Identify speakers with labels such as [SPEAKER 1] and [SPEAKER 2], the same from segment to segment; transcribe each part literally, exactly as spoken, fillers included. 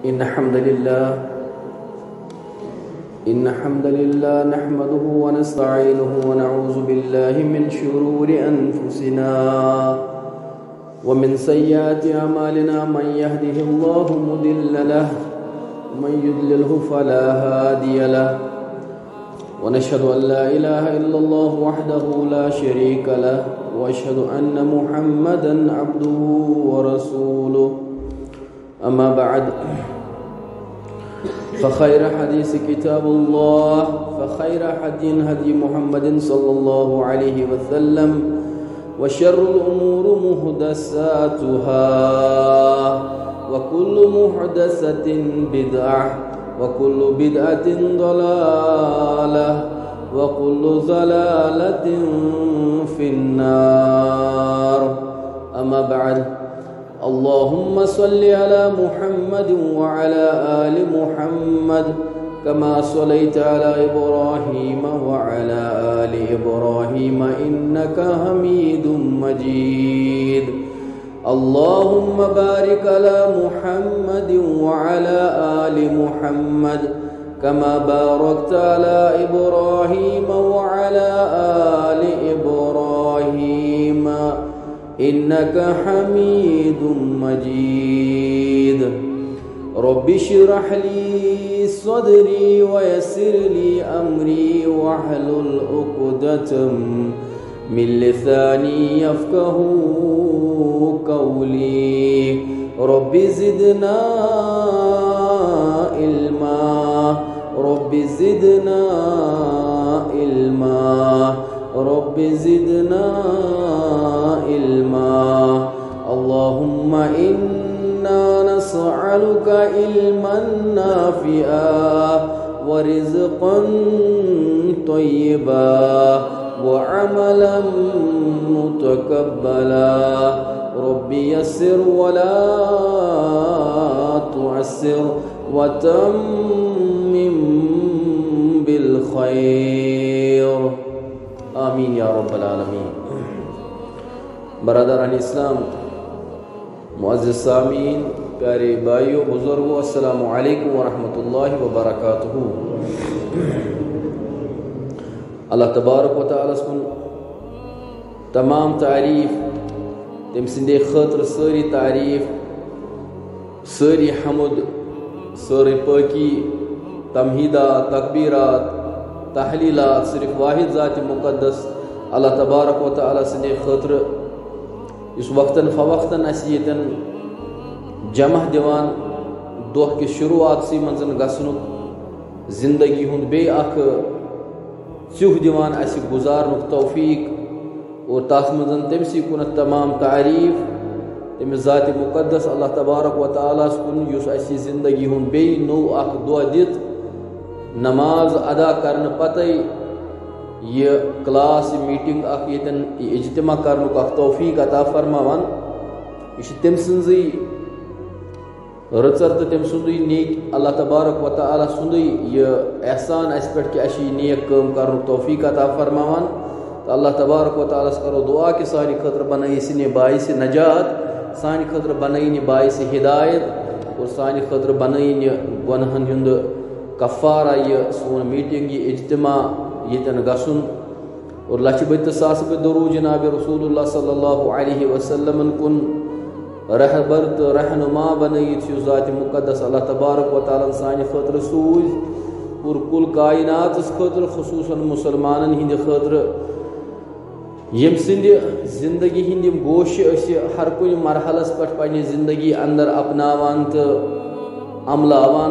[SPEAKER 1] إن الحمد لله إن الحمد لله نحمده ونستعينه ونعوذ بالله من شرور أنفسنا ومن سيئات أعمالنا من يهده الله مضل له ومن يضلله فلا هادي له ونشهد أن لا إله إلا الله وحده لا شريك له وأشهد أن محمدا عبده ورسوله أما بعد فخير حديث كتاب الله فخير حديث هدي محمد صلى الله عليه وسلم وشر الأمور محدثاتها وكل محدثة بدعة وكل بدعة ضلالة وكل ضلالة في النار أما بعد اللهم صل على محمد وعلى آل محمد كما صليت على إبراهيم وعلى آل إبراهيم إنك حميد مجيد اللهم بارك على محمد وعلى آل محمد كما باركت على إبراهيم وعلى آل إبراهيم إنك حميد مجيد رب اشرح لي صدري ويسر لي أمري واحلل عقدة من لساني يفقه قولي رب زدنا علما رب زدنا علما رب زدنا علما اللهم إنا نسألك علما نافعا ورزقا طيبا وعملا متقبلا ربي يسر ولا تعسر وتمم بالخير آمین یا رب العالمین. برادران اسلام، معزز سامعین، پیارے بھائیوں بزرگوں، السلام علیکم ورحمۃ اللہ وبرکاتہ. اللہ تبارک و تعالیٰ سن تمام تعریف، تم سندے خاطر ساری تعریف، ساری حمد، ساری پاکی، تمہیدات، تکبیرات، تحلیلات صرف واحد ذات مقدس اللہ تبارک و تعالیٰ سندے خاطر اس وقتاً فوقتاً اسی یتن جمع دیوان دہ کس شروعات سی منزن گسنک زندگی ہند بے اخ چوہ دیوان اسی گزارنک توفیق اور تاس منزن تمسی کنت تمام تعریف تم ذات مقدس اللہ تبارک و تعالیٰ کن یس اسی زندگی ہند بے نو اخ دہ دت نماز ادا کرنے پتہ یہ کلاس میٹنگ اخ یتن اجتماع کرنک اخ توفیق عطا فرماوان. یہ تم سنزی رچر تو تم سندی نیک اللہ تبارک و تعالیٰ سندی یہ احسان اس پہ کہ اسی نیک کام کرنک توفیق عطا فرماوان. تو اللہ تبارک و تعالیٰ کرو دعا کہ سانی خاطر بنائی سن باعث نجات، سانی خاطر بنائی باعث ہدایت، اور سانی خاطر بنائی گنہن ہند کفارہ یہ سون میٹنگ یہ اجتماع یتن گسن. اور لچھ بت ساس بت درو جناب رسول اللہ صلی اللہ علیہ وسلم کن رہبر تو رہنما بنائیت یہ ذات مقدس اللہ تبارک و تعالیٰ سانہ خاطر سوز اور کل کائنات خاطر خصوصاً مسلمانن ہند خاطر یم سند زندگی ہند گوش اس ہر کن مرحلس پہ پنہ زندگی اندر اپناوان تو عملاوان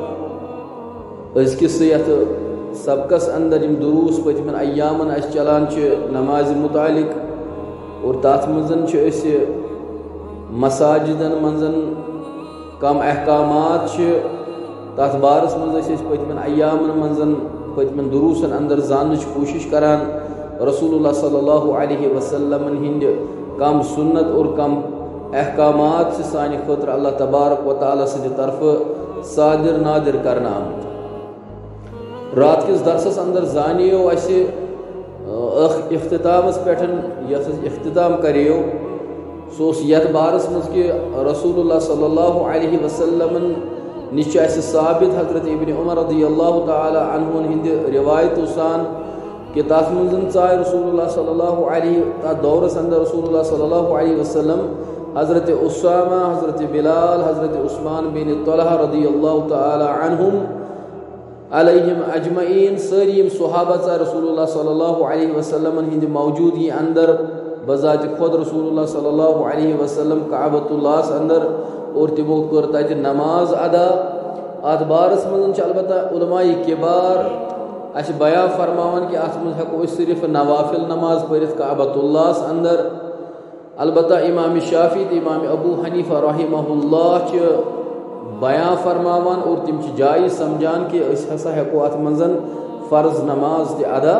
[SPEAKER 1] ازکس یت سبقس اندر یم دروس پتمن ایامن اس چلان نماز متعلق، اور تات منزن اس مساجدن منزن کم احکامات تات بارس مز پتمن ایامن منزن پتمن دروسن اندر زانچ کوشش کران رسول اللہ صلی اللہ علیہ وسلم ہند کم سنت اور کم احکامات سے سانہ خاطر اللہ تبارک و تعالیٰ سند طرف صادر نادر کرنا آمت. رات کس درسس اندر زانیو اسہ اختتامس پہ یس اختتام کریو سوس یت بارس مز کہ رسول اللہ صلی اللہ علیہ وسلم نش اس ثابت حضرت ابن عمر رضی اللہ تعالی عنہ ہند روایت سان کہ تات من ژائے رسول اللہ صلی اللہ علیہ تات دورس اندر رسول اللہ صلی اللہ علیہ وسلم حضرت اسامہ، حضرت بلال، حضرت عثمان بن طلحہ رضی اللہ تعالی عنہم علیہم اجمعین سریم صحابہ ژائے رسول اللہ صلی اللہ علیہ وسلم ہند موجودگی اندر بذات خود رسول اللہ صلی اللہ علیہ وسلم کعبۃ اللہ اندر اور تمو کر تت نماز ادا ات بارس من البتہ علماء کبار اس بیان فرماون کہ ات من ہیکو صرف نوافل نماز پڑھت کعبۃ اللہ اندر البتہ امام شافعی تو امام ابو حنیفہ رحمہ اللہ چھ بیان فرماوان اور تم چھ جائز سمجھان کہ اس ہسا ہیکو ات منزن فرض نماز تہ ادا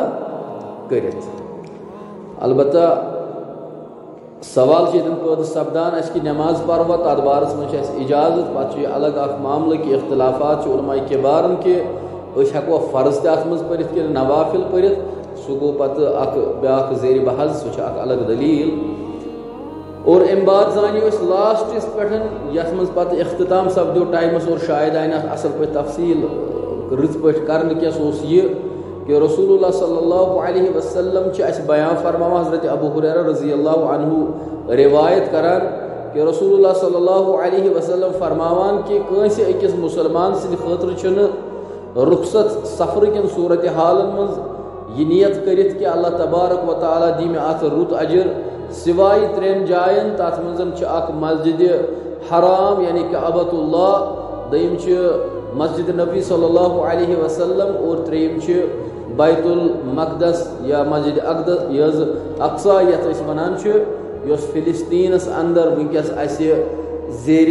[SPEAKER 1] کرت البتہ سوال چیزن پید سپدان اس کی نماز پروا تات بارس من اس اجازت پتہ الگ اخ معاملہ کی اختلافات علماء کبارن کہ اس ہیکو فرض تہ ات مز پڑھت کہ نوافل پڑھت سہ گو پتہ اخ بیاکھ زیر بحث سہ اخ الگ دلیل اور ام بعد زانیو اس لاسٹس پٹھن یس مز پتہ اختتام سپدو ٹائمس اور شاید آئی نا اصل پہ تفصیل رت پہ کرنے کیا سوس یہ کہ رسول اللہ صلی اللہ علیہ وسلم چھ اس بیان فرماوا حضرت ابو ہریرہ رضی اللہ عنہ روایت کران کہ رسول اللہ صلی اللہ علیہ وسلم فرماوان کہ کانسی اکس مسلمان سند خاطر چھن رخصت سفر کن صورت حالن مز یہ نیت کرت کہ اللہ تبارک و تعالی دی میں ات رت اجر سوائے ترین جائن تات منزن چھ اک مسجد حرام یعنی کعبۃ اللہ دیم چھ مسجد نبی صلی اللہ علیہ وسلم اور تریم چھ بیت المقدس یا مسجد اقدس یز اقصا یت اس ونان چھ یس فلسطینس اندر ونکس اس زیر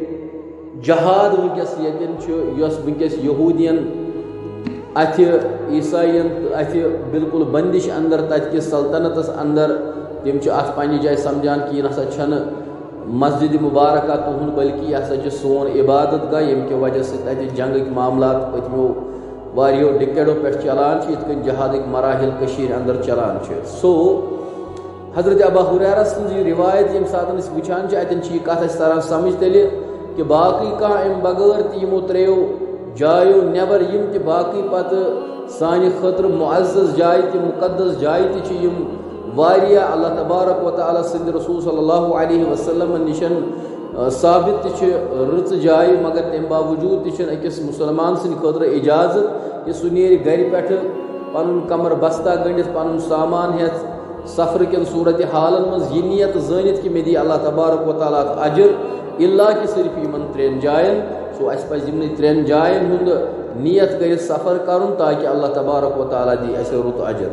[SPEAKER 1] جہاد ونکس یتن چھ یس ونکس یہودین اتھ عیسائین اتھ بالکل بندش اندر تت کس سلطنتس اندر تم ات پنہ جائے سمجھان کہ یہ نسا چھن مسجد مبارکہ تہد بلکہ یہ ہسا سون عبادت گاہ یم کہ وجہ سے تت جنگک معاملات پتمو واریو ڈکیڈو پہ چلان ات کن جہادک مراحل کشیر اندر چلان سو حضرت ابو ہریرہ سن یہ روایت یم ساتن اس وچان اتن یہ کت اس طرح سمجھ تیلے کہ باقی کھانا ام بغیر تہ یمو تریو جایو نیبر یم تہ باقی پتہ سانہ خاطر معزز جائے تہ مقدس جائے تہ یم واریہ اللہ تبارک و تعالی سند رسول صلی اللہ علیہ وسلم نشن ثابت تہ رت جائے مگر تم باوجود تہ اکس مسلمان سند خاطر اجازت کہ سہ نیر گھر پہ پن کمر بستہ گنڈت پن سامان ہیت سفر کن صورت حالن مز یہ نیت زانت کہ مے دی اللہ تبارک و تعالی اجر اللہ کہ صرف یمن ترین جائن سو اس پہ یمن ترین جائن ہند نیت کر سفر کرن تاکہ اللہ تبارک و تعالی دی اس رت اجر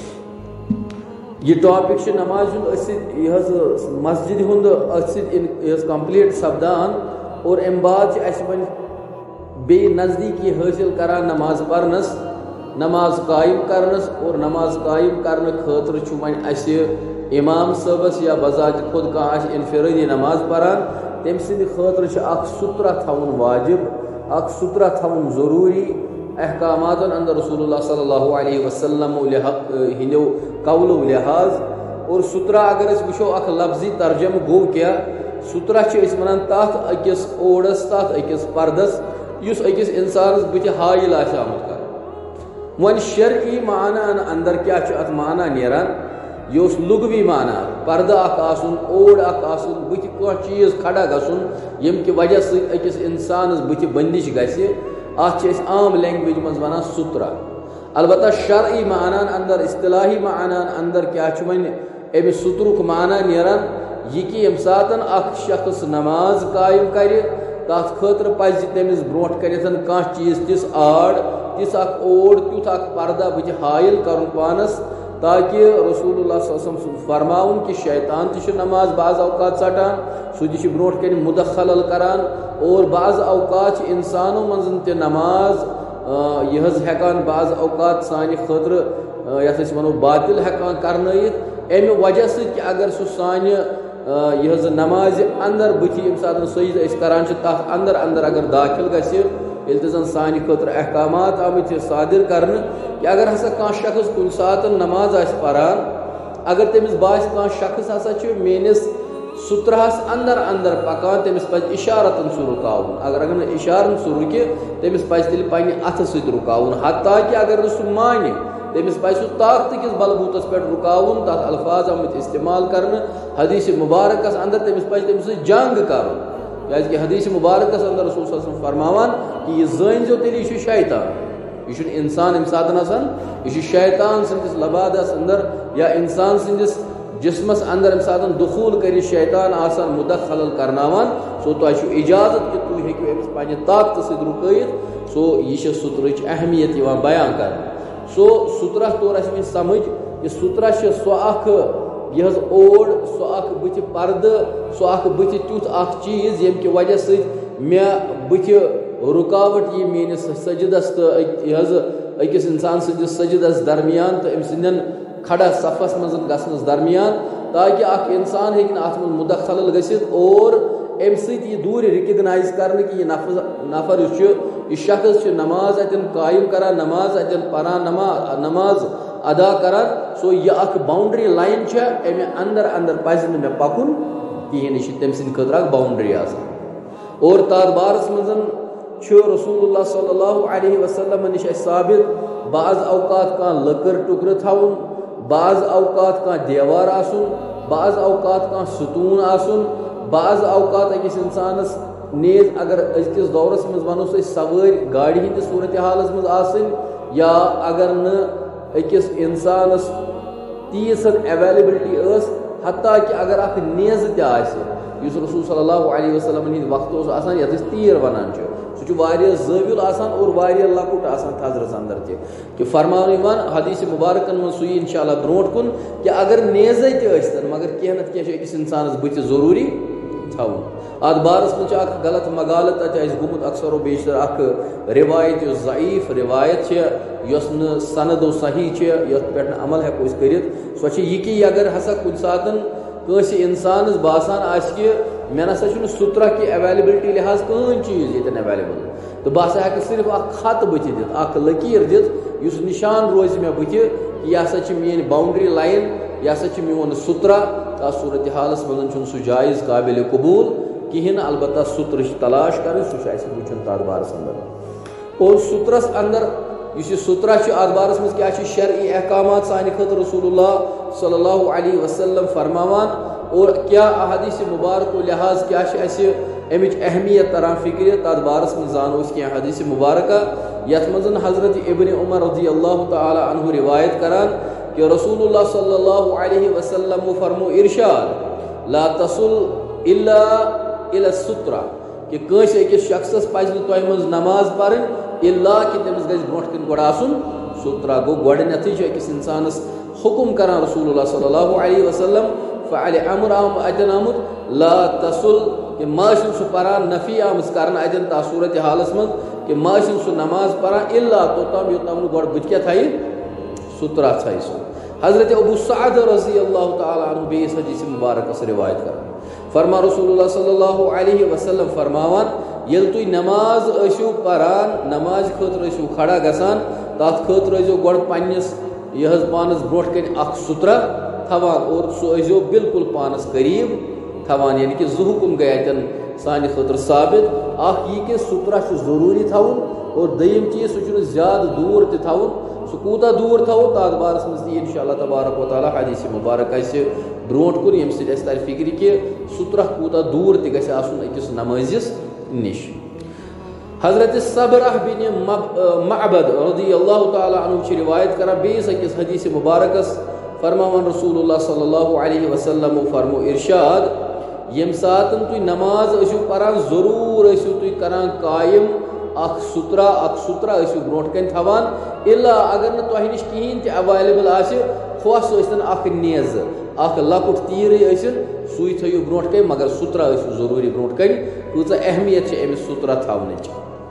[SPEAKER 1] یہ ٹاپک نماز یہ مسجد ہند ات کمپلیٹ سپدان اور ام بعد اس ون بی نزدیکی حاصل کران نماز پرنس نماز قائم کرنس اور نماز قائم کرنے خاطر ون اس امام صاحبس یا بذات خود کھانا انفرادی نماز پران تم سند خاطر اخ سترہ تھون واجب اخ سترہ تھون ضروری احکامات اندر رسول اللہ صلی اللہ علیہ وسلم ہندو قول و لحاظ اور سترہ اگر اس وچھو اخ لفظی ترجمہ گو کیا سترہ چھ ونان تات اکس اوڑس تات اکس پردس اس اکس انسانس بت حائل آہ آمت کر ون شرعی معنی اندر کیا ات معنی نیران یہ لغوی معنی پردہ اخ آسن اوڑ اخ آسن بت کھانا چیز کھڑا گھن یم کہ وجہ سے اکس انسانس بت بندش گھِ ات عام لینگویج مز ونان سترہ البتہ شرعی معنی اندر اصطلاحی معنی اندر کیا ون امہ سترک معنی نیران یہ کہ یم ساتن اخ شخص نماز قائم کر تات خاطر پزِ تمس برونٹ کرتن کانٛہہ چیز تس آڑ تس اخ اوڑ تیُتھ اخ پردہ بت حائل کرن پانس تاکہ رسول اللہ صلی اللہ علیہ وسلم فرماؤن کہ شیطان تہ نماز بعض اوقات ژٹان سہ تہ برونٹ کن مدخلل کران اور بعض اوقات انسانوں منزن تہ نماز یہ ہیکان بعض اوقات سانہ خاطر یتھ أسۍ ونو باطل ہیکان کرنٲیِتھ امہ وجہ سۭتۍ کہ اگر سہ سانہ یہ نماز اندر بتھ یم سات سجد أسۍ کران چھ تتھ اندر اندر اگر داخل گژھِ ییٚلہِ تہِ زن سانہ خاطر احکامات آمٕتۍ صادر کرنہٕ کہ اگر ہسا کانٛہہ شخص کُنہِ ساتہٕ نماز آسہِ پران اگر تٔمِس باسہِ کانٛہہ شخص ہسا چھُ میٲنِس سترہس اندر اندر پکان تمس پہ اشارتن سہ رکاون اگر اگر اشارن سہ رکہ تمس پہ تیل پنہ اتھ ست رکاون حتیٰ کہ اگر سہ مانہ تمس پہ سہ طاقت کس بلبوتس پہ رکاون تر الفاظ آمت استعمال کرنے حدیث مبارکس اندر تمس پہ تمس جنگ کرن کیاز کہ حدیث مبارکس اندر رسول صلی اللہ علیہ وسلم فرماوان کہ یہ زین زو تیل یہ شیطان یہ انسان ام ساتن آسان یہ شیطان سندس لبادس اندر یا انسان سندس جسمس اندر ام ساتن دخول کری شیطان آسان مدخل کرناوان سو تو اجازت کہ تو ہیکو امس پنہ طاقت ست رکیت سو یہ سترچ اہمیت یوان بیان کر سو سترہ طور اس میں سمجھ کہ سترہ سو اخ یہ اوڑ سو اخ بت پرد سو اخ بت تیت اخ چیز یم کہ وجہ ست مے بت رکاوٹ یہ میانس سجدس تو اکس انسان سندس سجدس درمیان تو ام سندن کھڑا صفس مز گھنس درمیان تاکہ اخ انسان ہیکہ ات من مدخل گھت اور ام ست یہ دور رکگنائز کرنے کہ یہ نفر نفر یہ شخص نماز اتن قائم کران نماز اتن پران نماز نماز ادا کران سو یہ اخ باؤنڈری لائن امہ اندر اندر پزِ نہ مے پکن کہین یہ تم سند خاطر اخ باؤنڈری آسان اور تات بارس مز رسول اللہ صلی اللہ علیہ وسلم نش ثابت بعض اوقات کان لکر ٹکر تھاون بعض اوقات کان دیوار آسن بعض اوقات کان ستون آسن بعض اوقات اکس انسانس نیز اگر ازکس دورس مز ونو سوار گاڑی ہندس صورت حالس مز آسن یا اگر ن اکس انسانس تیز ایویلیبلٹی اس حتیٰ کہ اگر اخ نیز تہ اس رسول صلی اللہ علیہ وسلم ہند وقت اس آسان یتھ تیر ونان سہ زٲویُل آسان اور واریاہ لۄکُٹ آسان تھزرس اندر تہ کہ فرماونہٕ یِوان حدیث مبارکن من سُہ یی انشاءاللہ برونٛٹھ کُن کہ اگر نیزے تہ ٲسۍتن مگر کینٛہہ نتہٕ کینٛہہ چھُ أکِس انسانس بٕتھِ ضروٗری تھاوُن اتھ بارس منٛز چھُ اکھ غلط مغالت تتہِ اَسہِ گوٚمُت اکثر و بیشتر اکھ روایت یۄس ضعیف روایت چھِ یۄس نہٕ سند و صحیح چھِ یتھ پٮ۪ٹھ نہٕ عمل ہٮ۪کو أسۍ کٔرِتھ سۄ چھِ یہِ کہِ اگر ہسا کُنہِ ساتہٕ کٲنٛسہِ انسانس باسان آسہِ کہِ مےٚ نسا چھُنہٕ سترہ کہِ ایویلیبلٹی لحاظ کٕہٕنۍ چیٖز ییٚتٮ۪ن ایویلیبل تو بہٕ ہسا ہٮ۪کہٕ صرف اکھ خط بٕتھِ دِتھ اکھ لکیٖر دِتھ یُس نشان روزِ مےٚ بٕتھِ کہِ یہِ ہسا چھِ میٲنۍ باؤنڈری لایِن یہِ ہسا چھِ میون سترہ تتھ صورتِ حالس منٛز چھُنہٕ سُہ جایز قابلِ قبوٗل کہین البتہ سترٕچ تلاش کریں سہ وچن تر بارس اندر اور سترس اندر اس سترہ اتھ بارس مز کیا شرعی احکامات سانہ خاطر رسول اللہ صلی اللہ علیہ وسلم فرماوان اور کیا احادیث مبارک و لحاظ کیا امچ اہمیت تران فکر تر بارس مز زانو اس کی حدیث مبارکہ یت مزن حضرت ابن عمر رضی اللہ تعالی عنہ روایت کران کہ رسول اللہ صلی اللہ علیہ وسلم فرمو ارشاد لا تصل الا الى السترہ کہ کٲنٛسہِ أکِس شخصس پزِ نہٕ تۄہہِ منٛز نماز پرٕنۍ الا کہ تٔمِس گژھِ برونٛٹھ کَنۍ گۄڈٕ آسُن سترہ گوٚو گۄڈٕنیٚتھٕے چھُ أکِس انسانس حکم کران رسول اللہ صلی اللہ علیہ وسلم فعلِ امر اتٮ۪ن آمُت لا تصل کہ ما چھُنہٕ سُہ پران نفی آمٕژ کرنہٕ اتٮ۪ن تتھ صورتِ حالس منٛز کہ ما چھُنہٕ سُہ نماز پران الا توٚتام یوٚتام نہٕ گۄڈٕ بٕتھِ کیٛاہ تھایہِ سترہ تھایہِ سُہ حضرت ابو سعد رضی اللہ تعالیٰ عنہ بیٚیِس حدیث مبارکس روایت کران فرما رسول اللہ صلی اللہ علیہ وسلم فرماوان یل تُہۍ نماز ٲسِو پران نماز خٲطرٕ ٲسِو کھڑا گژھان تتھ خٲطرٕ ٲسۍزیو گۄڈٕ پننِس یہ حظ پانس برونٛٹھ کَنۍ اکھ سترہ تھاوان اور سُہ ٲسۍزیو بالکل پانس قریب تھاوان یعنی کہ زٕ حکم گٔے اتٮ۪ن سانہِ خٲطرٕ ثابت اکھ یہِ کہِ سترہ چھُ ضروٗری تھاوُن اور دوٚیِم چیٖز سُہ چھُنہٕ زیادٕ دوٗر تہِ تھاوُن سُہ کوٗتاہ دوٗر تھاوو تتھ بارس منٛز تہِ انشاء اللہ تبارک و تعالیٰ حدیث مبارک آسہِ برونٛٹھ کُن ییٚمہِ سۭتۍ اَسہِ ترِ فکرِ کہِ سترہ کوٗتاہ دوٗر تہِ گژھِ آسُن أکِس نمٲزِس نِش حضرت صبرہ بن معبد رضی اللہ تعالیٰ عنہ چھِ روایت کران بیٚیِس أکِس حدیث مبارکس فرماوان رسول اللہ صلی اللہ علیہ وسلم فرمو ارشاد ییٚمہِ ساتہٕ تُہۍ نماز ٲسِو پران ضروٗر ٲسِو تُہۍ کران قایِم اکھ سترہ اکھ سترہ ٲسِو برونٛٹھ کَنۍ تھاوان الا اگر نہٕ تۄہہِ نِش کِہیٖنۍ تہِ ایویلیبل آسہِ خۄش ٲسۍتن اکھ نیزٕ اکھ لۄکُٹ تیٖرٕے ٲسِن سُے تھٲیِو برونٛٹھ کَنۍ مگر سترہ ٲسِو ضروٗری برونٛٹھ کَنۍ کۭژاہ اہمیت چھِ أمِس سترہ تھاونٕچ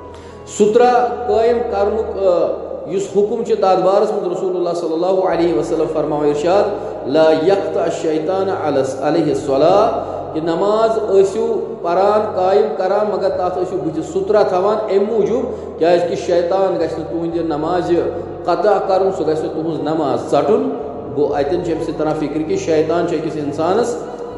[SPEAKER 1] سترہ قٲیِم کرنُک یُس حکم چھُ تتھ بارس منٛز رسول اللہ صلی اللہ علیہ وسلم فرماوان ارشاد لا یقطع الشیطان علیہ الصلاۃ کہ نماز ٲسِو پران قایِم کران مگر تتھ ٲسِو بٕتھِ سترہ تھاوان امہِ موٗجوٗب کیازِ کہِ شیطان گژھِ نہٕ تُہنٛدِ نمازِ قطع کرُن سُہ گژھِ نہٕ تُہنٛز نماز ژٹُن گوٚو اتٮ۪ن چھِ امہِ سۭتۍ تران فکر کہِ شیطان چھُ أکِس انسانس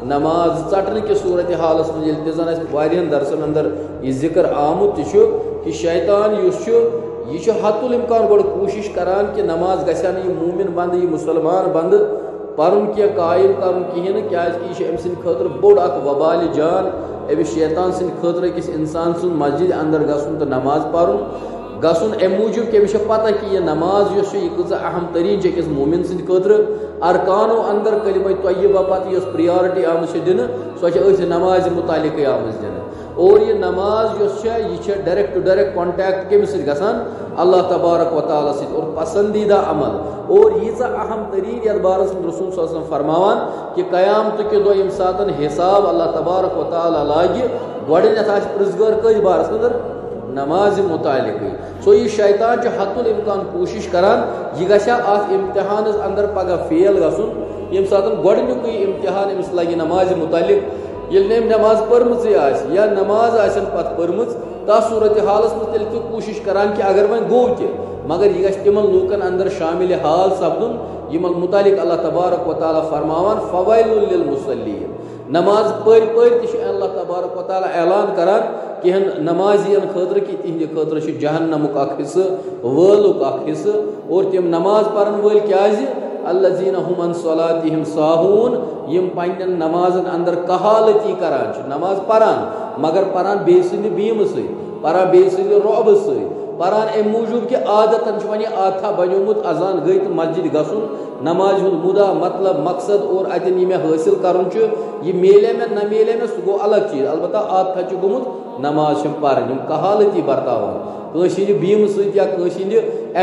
[SPEAKER 1] نماز ژٹن کس صورت حالس من یل تہ زن اس واریاہن درسن اندر یہ ذکر آمت تہ کہ شیطان یس یہ حت الامکان گوڑ کوشش کران کہ نماز گژھِ نہٕ یہ مومن بند یہ مسلمان بند پرن کی قائم کرن کہین کیاز کہ یہ ام سند خاطر بوڑ اخ وبال جان امس شیطان سند خاطر أکس انسان سن مسجد اندر گژھن تو نماز پرن گژھن ام موجود کہ امس پتہ کہ یہ نماز یس یہ کۭژاہ اہم ترین چھ أکس مومن سند خاطر ارکانو اندر کلمہ طیبہ پتہ یس پریارٹی آمٕژ چھِ دنہٕ سۄ چھِ أتھۍ نماز متعلقے آمٕژ دنہٕ اور یہ نماز یس یہ ڈائریکٹ ٹو ڈائریکٹ کانٹیکٹ کمس سۭتۍ گژھان اللہ تبارک و تعالیٰ سۭتۍ اور پسندیدہ عمل اور ییژاہ اہم ترین یتھ بارس رسول صلی اللہ علیہ وسلم فرماوان کہ قیامت کہ دۄہ ییٚمہِ ساتن حساب اللہ تبارک و تعالیٰ لاگہِ گۄڈٕنیتھ آسہِ پرٛژھگار کٔژ بارس منٛز نماز متعلقے سو یہ شیطان چھُ حت الامکان کوشش کران یہ گژھِ اتھ امتحانس اندر پگہ فیل گژھُن ییٚمہِ ساتن گۄڈٕنیُکُے امتحان أمِس لگہِ نماز متعلق ییٚلہِ نہٕ أمۍ نماز پٔرمٕژٕے آسہِ یا نماز آسن پتہٕ پٔرمٕژ تتھ صورت حالس منٛز تیٚلہِ تہِ کوٗشش کران کہ اگر وۄنۍ گوٚو تہِ مگر یہ گژھِ تمن لوٗکن اندر شامل حال سپدُن یمن متعلق اللہ تبارک و تعالیٰ فرماوان فویل للمصلین نماز پٔرۍ پٔرۍ تہِ چھُ اللہ تبارک و تعالیٰ اعلان کران کینٛہن نمازین خٲطرٕ کہ تہنٛدِ خٲطرٕ چھُ جہنمُک اکھ حصہٕ وٲلُک اکھ حصہٕ اور تِم نماز پرن وٲلۍ کیازِ الذین هم عن صلاتہم ساہوٗن یم پننٮ۪ن نمازن اندر کہالتی کران چھِ نماز پران مگر پران بیٚیہِ سٕنٛدِ بیٖمہٕ سۭتۍ پران بیٚیہِ سٕنٛدِ رۄبہٕ سۭتۍ پران امہِ موٗجوٗب کہ عادتن چھُ وۄنۍ عادتھا بنیومُت اذان گٔے تہٕ مسجد گژھُن نماز ہُنٛد مُدا مطلب مقصد اور اتٮ۪ن یہِ مےٚ حٲصِل کرُن چھُ یہِ میلے مےٚ نہ میلے مےٚ سُہ گوٚو الگ چیٖز البتہ عادتھا چھُ گوٚمُت نماز چھم پرٕنۍ یِم کہالتی برتاوان کٲنٛسہِ ہٕنٛدِ بیٖمہٕ سۭتۍ یا کٲنٛسہِ ہٕنٛدِ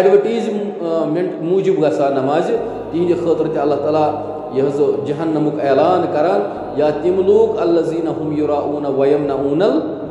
[SPEAKER 1] ایڈوَٹیٖزمنٹ موٗجوٗب گژھان نمازِ تِہنٛدِ خٲطرٕ تہِ اللہ تعالیٰ یہ حظ جہنمُک اعلان کران یا تِم لوٗکھ الذین هم یراؤن ویمنعون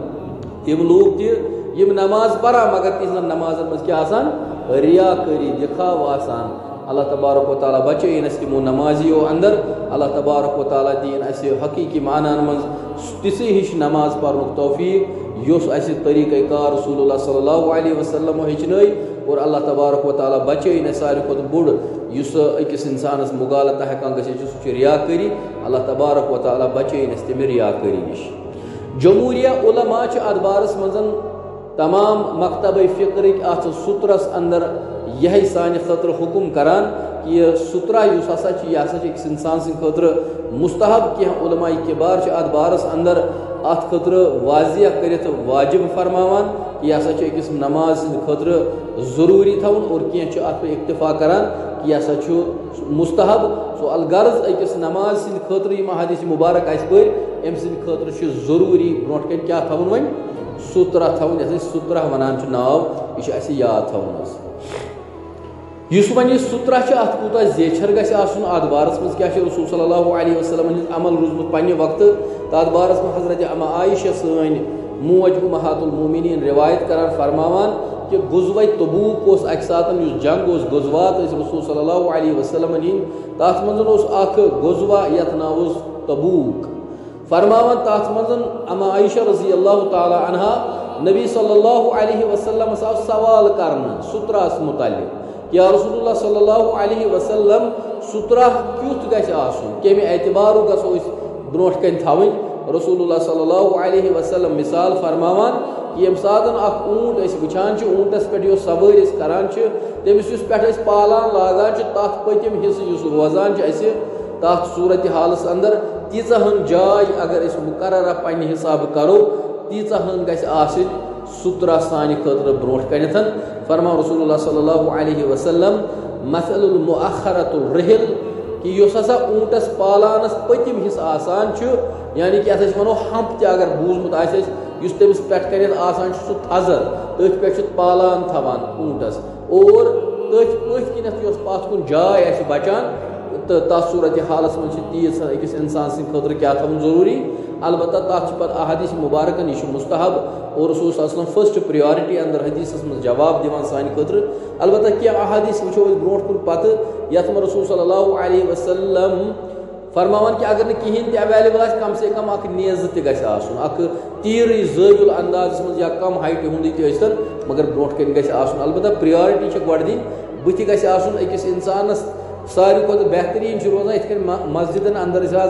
[SPEAKER 1] تِم لوٗکھ تہِ یم نماز پران مگر تہذن نمازن مز کیا آسان ریا کری دکھاو آسان اللہ تبارک و تعالیٰ بچین اس تمو نمازیو اندر اللہ تبارک و تعالیٰ دین اس حقیقی معنان مز تسی ہش نماز پرنک توفیق یوس اس طریقہ کار رسول اللہ صلی اللہ علیہ وسلم ہچنائی اور اللہ تبارک و تعالیٰ بچین ساری کھت بوڑ یس اکس انسانس مغالطہ ہیکان گژھِتھ سہ چھ ریا کری اللہ تبارک و تعالیٰ بچین اس تم ریا کری نش جمہوریہ علماء چھ اتھ بارس مزن تمام مکتب فکرک ات سترس اندر یہ سانہ خاطر حکم کران کہ یہ سترہ اس ہسا یہ ہسا اکس انسان سند خاطر مستحب کی علماء کبار ات بارس اندر ات خاطر واضح کرت واجب فرماوان کہ یہ ہسا اکس نماز سند خاطر ضروری تھون اور کی ات پہ اکتفا کران کہ یہ ہسا مستحب سو الغرض اکس نماز سند خاطر یم حدیث مبارک اس پہ ام سند خاطر ضروری برونٹ کن کیا تھون ون سترہ تھون یس سترہ ونان ناو یہ اس یاد تھون اس ون یہ سترہ ات کوتہ زیچھر گژھِ آسُن ات بارس مز کیا رسول صلی اللہ علیہ وسلم ہند عمل روزمت پنہ وقت تر بارس مز حضرت اما عائشہ سن موج امہات المومنین روایت کران فرماوان کہ غزوہ تبوک اس اکہ ساتن اس جنگ اس غزوات اس رسول صلی اللہ علیہ وسلم ہند تات منزن اس اکھ غزوہ یتھ ناو اس تبوک فرماوان تات منزن اما عائشہ رضی اللہ تعالی عنہا نبی صلی اللہ علیہ وسلم آو سوال کرنا سترہس متعلق یا رسول اللہ صلی اللہ علیہ وسلم سترہ کیُتھ گژھِ آسُن کمہِ اعتبارُک گژھو أسۍ برونٛٹھ کَنہِ تھاوٕنۍ رسول اللہ صلی اللہ علیہ وسلم مثال فرماوان کہ ییٚمہِ ساتہٕ اکھ اوٗنٹ أسۍ وٕچھان چھِ اوٗنٹس پٮ۪ٹھ یۄس سوٲرۍ أسۍ کران چھِ تٔمِس یُس پٮ۪ٹھ أسۍ پالان لاگان چھِ تتھ پٔتِم حصہٕ یُس روزان چھُ اَسہِ تتھ صوٗرتِ حالس اندر تیٖژاہ ہن جاے اگر أسۍ مقررہ پننہِ حسابہٕ کرو تیٖژاہ ہن گژھِ آسٕنۍ سترہ سانہ خاطر برونٛٹھ کَنٮ۪تھ فرما رسول اللہ صلی اللہ علیہ وسلم مثل المؤخرۃ الرحل کہ یُس ہسا اونٹس پالانس پٔتِم حصہٕ آسان چھُ یعنی کہ اتھ أسۍ ونو ہمپ تہِ اگر بوٗزمُت آسہِ اَسہِ یُس تٔمِس پٮ۪ٹھ کَنٮ۪تھ آسان چھُ سُہ تھزر تٔتھۍ پٮ۪ٹھ چھُ پالان تھاوان اونٹس اور تٔتھۍ پٔتھۍ کِنٮ۪تھ یۄس پتھ کُن جاے آسہِ بچان تہٕ تتھ صوٗرتِ حالس منٛز چھِ تیٖژ أکِس انسان سٕنٛدِ خٲطرٕ کیٛاہ تھاوُن ضروٗری البتہ تتھ چھِ پتہٕ احادیث مبارکن یہ مستحب اور رسول صلی اللہ علیہ وسلم فرسٹ پریارٹی اندر حدیثس مز جواب دِوان سانہِ خٲطرٕ البتہ کینٛہہ احادیث وٕچھو أسۍ برونٛٹھ کُن پتہٕ یتھ منٛز رسول صلی اللہ علیہ وسلم فرماوان کہ اگر نہٕ کِہیٖنۍ تہِ ایویلیبل آسہِ کم سے کم اکھ نیزٕ تہِ گژھِ آسُن اکھ تیٖرٕے زٲویُل اندازس منٛز یا کم ہایٹہِ ہُنٛدٕے تہِ ٲسۍتن مگر برونٛٹھ کَنہِ گژھِ آسُن البتہ پریارٹی چھِ گۄڈٕ دِنۍ بٕتھِ گژھِ آسُن أکِس انسانس ساروی کھۄتہٕ بہتریٖن چھُ روزان یِتھ کٔنۍ مسجدن اندر أسۍ آز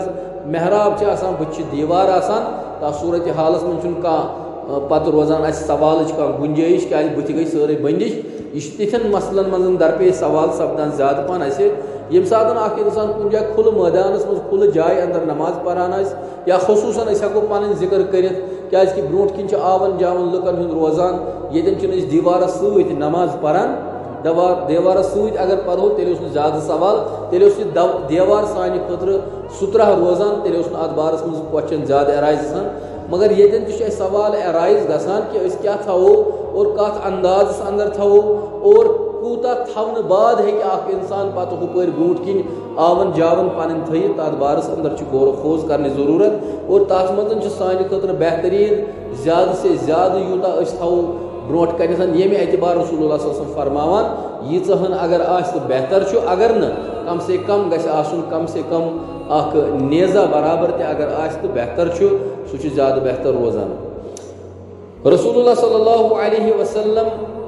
[SPEAKER 1] محراب چھ آسان بچ دیوار آسان تا صورت حالس من چھن کا پتہ روزان اس سوالچ کا گنجائش کہ بت گئی سارے بندش یہ تتھن مسلن من درپیش سوال سپدان زیادہ پہن اسے یم ساتن اخ انسان کن جائے کھل میدانس من کھل جائے اندر نماز پران اس یا خصوصاً اس ہکو پن ذکر کرت کیاز کہ برونٹ کن آون جاون لکن ہند روزان یتن چھ اس دیوار ست نماز پران دیوار ست اگر پرو تیل اس زیادہ سوال تیل اس دیوار سانہ خطر سترہ روزان تیل اس ات بارس من کوشچن زیادہ ارائز گژھان مگر یتن تہ سوال ارائز گژھان کہ اس کیا تھو اور کت انداز اندر تھو اور کوتا تھون بعد ہیکہ اخ انسان پتہ ہپر برونٹ کن آون جاون پن تھیت تات بارس اندر غور و خوض کرنے ضرورت اور تات مزن سانہ خطر بہترین زیادہ سے زیادہ یوتا اس تھو برونٹ کنتھ یمہ اعتبار رسول اللہ صلی اللہ علیہ وسلم فرماوان ییژہن اگر آس تو بہتر چھُ اگر نہ کم سے کم گژھِ آسُن کم سے کم اخ نیزہ برابر تہ اگر آس تو بہتر چھُ سُہ چھُ زیادہ بہتر روزان رسول اللہ صلی اللہ علیہ وسلم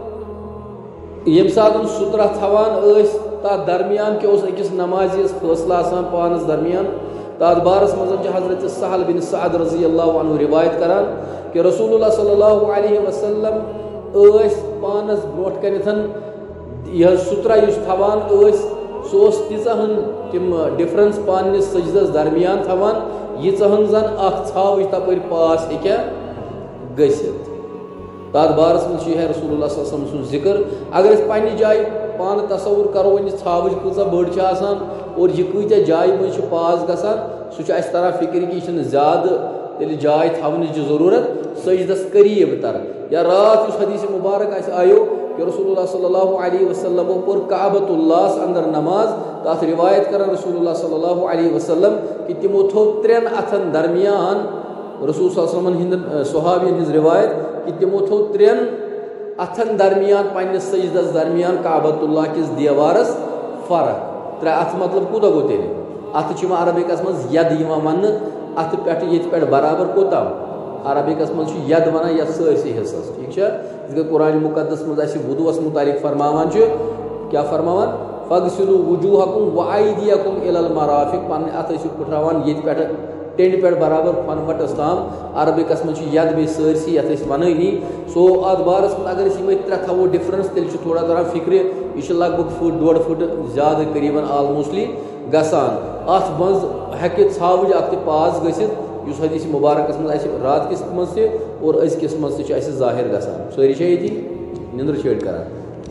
[SPEAKER 1] یم ساتن سترہ تھوان اس تات درمیان کہ اس اکس نمازیس فاصلہ آسان پانس درمیان تات بارس مزن حضرت سہل بن سعد رضی اللہ عنہ روایت کران کہ رسول اللہ صلی اللہ علیہ وسلم اس پانس بروٹ کنتھن یہ سترہ اس تھوان اس سوس تیزہن تم ڈفرنس پانس سجدس درمیان تھوان ییژہن زن اخ ژھاوج تپر پاس ہیکہ گژھت تات بارس من ہے رسول اللہ صلی اللہ علیہ وسلم ذکر اگر اس پنہ جائے پان تصور کرو ون ژھاوج کۭژاہ بٔڑ چھِ آسان اور یہ کۭتیاہ جایہِ منٛز چھُ پاس گژھان سُہ چھُ اَسہِ تران فکر کہ یہ چھنہٕ زیادٕ تیٚلہِ جاے تھاونٕچ ضروٗرت سجدس قریب تران یا رات اس حدیث مبارک اَسہِ آیو کہ رسول اللہ صلی اللہ علیہ وسلم پور کعبۃ اللہ اندر نماز تات روایت کران رسول اللہ صلی اللہ علیہ وسلم کہ تمو تھو ترین اتھن درمیان رسول صلی اللہ علیہ وسلم ہند صحابین ہز روایت کہ تمو تھو ترین اتھن درمیان پنس سجدس درمیان کعبۃ اللہ کس دیوارس فرق ترے اتھ مطلب کوتا گو تیل اتھ چھ عربکس من ید ون اتھ پہ یہ پہ برابر کوتا عربکس من ید ونان یتھ سرسی حصس ٹھیک ہے قرآن مقدس من وضوس متعلق فرماوان کیا فرماوان فغسلوا وجوہکم وایدیکم الی المرافق پن اتھ پٹھراوان یہ پہ ٹینڈ پہ برابر پن پٹس تام عربکس من ید بی سرسی یتھ ونانی سو ات بارس من اگر یہ ترے تھو ڈفرنس تیل تھوڑا تران فکر یہ لگ بھگ فٹ ڈوڑ فٹ زیادہ قریباً آلموسٹلی گسان ات مز ہیکہ ژھاوج اخ تہ پاس گژھت اس حدیث مبارکس من رات کس مز تہ اور ازکس مز تہ ظاہر گژھان ساری چھا یتی نندر چھیڑ کران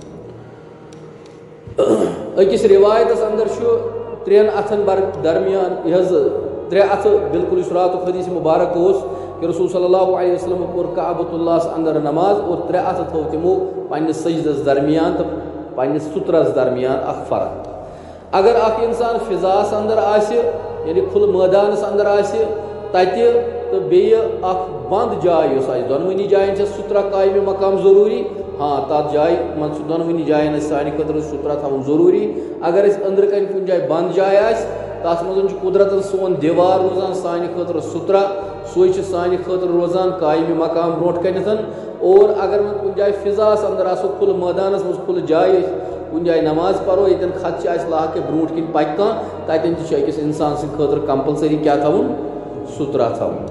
[SPEAKER 1] اکس روایتس اندر ترین اتھن درمیان یہ ترے اتھ بالکل اس رات حدیث مبارک اس کہ رسول صلی اللہ علیہ وسلم پور کعبۃ اللہ اندر نماز اور ترے اتھ تھو تمو پنس سجدس درمیان تو پنس سترس درمیان اخ فرق اگر اخ انسان فضاس اندر آسہ یعنی کھل میدانس اندر آسہ تتہ تو بیہ اخ بند جائے اس آسہ دونونی جائن چھ سترہ قائم مقام ضروری ہاں تات جائے من سہ دونونی جائن سانہ خطر سترہ تھاون ضروری اگر اس اندر کن کن جائے بند جائے آس تات مزن قدرت سون دیوار روزان سانہ خطر سترہ سوئی سانہ خطر روزان قائم مقام بروٹ کنتھن اور اگر من کن جائے فضاس اندر آسو کھل میدانس مز کھل جائے کن جائے نماز پڑھو یتن خط آس لاحق بروٹ کن پکہ کان تتن تہ أکس انسان سند خطر کمپلسری کیا تھاون سترہ تھاون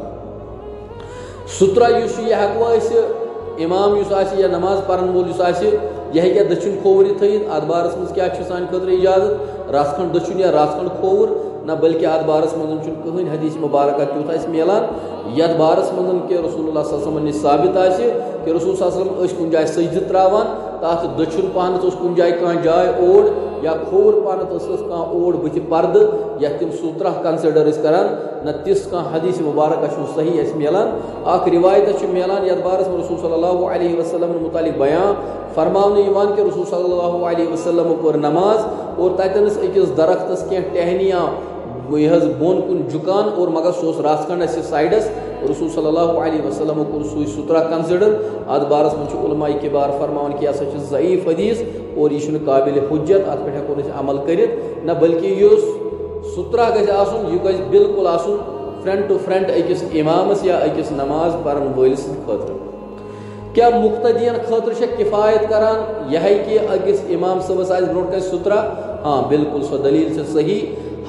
[SPEAKER 1] سترہ یس یہ ہیکو أسۍ امام یس آسہِ یا نماز پرن وول یس آسہِ یہ ہیکہ دچھن کھووری تھٲیِتھ اتھ بارس مز کیا چھ سانہ خطر اجازت رات کھنڈ دچھن یا رات کھنڈ کھوور نہ بلکہ ات بارس مز کہین حدیث مبارکہ تیوت اس ملان یتھ بارس مز کہ رسول اللہ صلی اللہ علیہ وسلم نش ثابت آسہِ کہ رسول صلی اللہ علیہ وسلم اس کن جائے سجدہ تراوان تات دچھن پہنت اس کن جائے کان جائے اوڑ یا کھور پہنت اس کان اوڑ بت پرد یا تم سترہ کنسیڈر اس کران نہ تس کان حدیث مبارکہ چھ صحیح اس ملان اخ روایت چھ ملان یتھ بارس رسول صلی اللہ علیہ وسلم متعلق بیان فرماؤنہ یوان کہ رسول صلی اللہ علیہ وسلم پر نماز اور تتنس أکس درختس کی ٹہنیاں یہ بون کن جکان اور مگر سوس راس کھنڈ اس سائڈس رسول صلی اللہ علیہ وسلم کور سوئی سترہ کنسیڈر ات بارس من علماء کبار فرمان کہ یہ ضعیف حدیث اور یہ قابل حجت ات پہ ہیکو عمل کرت نہ بلکہ اس سترہ گژھِ آسن یہ گژھِ بالکل آسن فرنٹ ٹو فرنٹ أکس امامس یا أکس نماز پرن وٲلِس سٕنٛدِ خٲطرٕ کیا مقتدین خاطر چھ کفایت کران یہ کہ أکس امام صبس آس برونٹ کن سترہ ہاں بالکل سو دلیل سے صحیح